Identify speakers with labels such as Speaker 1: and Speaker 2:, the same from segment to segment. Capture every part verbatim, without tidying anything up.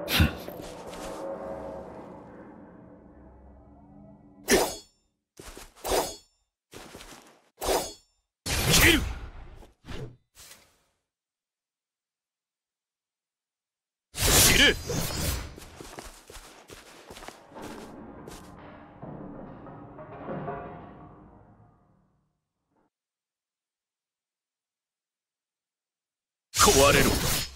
Speaker 1: 切る。知れ。壊れろ。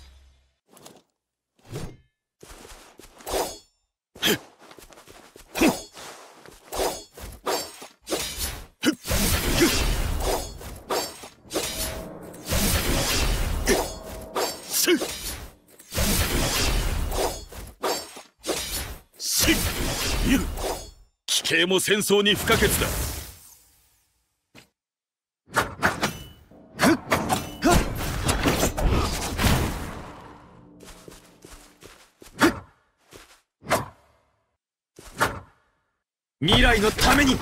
Speaker 1: 奇形も戦争に不可欠だ。未来のために。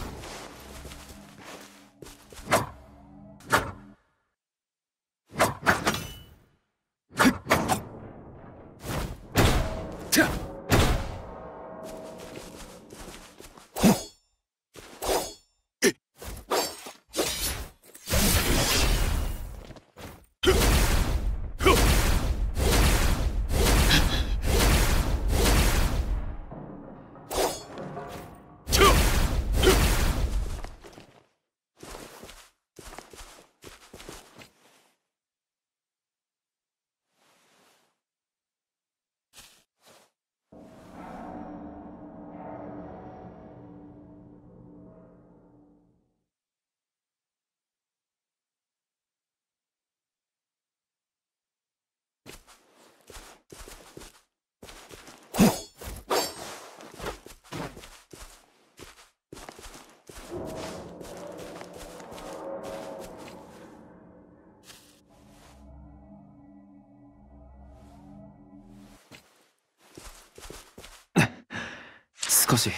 Speaker 1: 少し。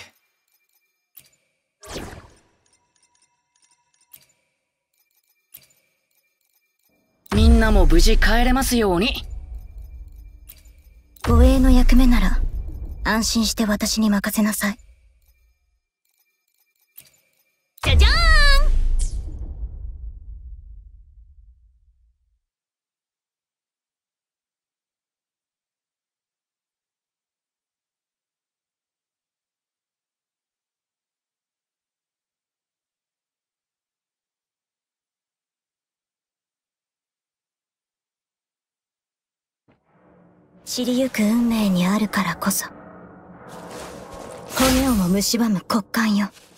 Speaker 2: みんなも無事帰れますように。
Speaker 3: 護衛の役目なら安心して私に任せなさい。じゃじゃーん。知りゆく運命にあるからこそ骨をも蝕む骨幹よ。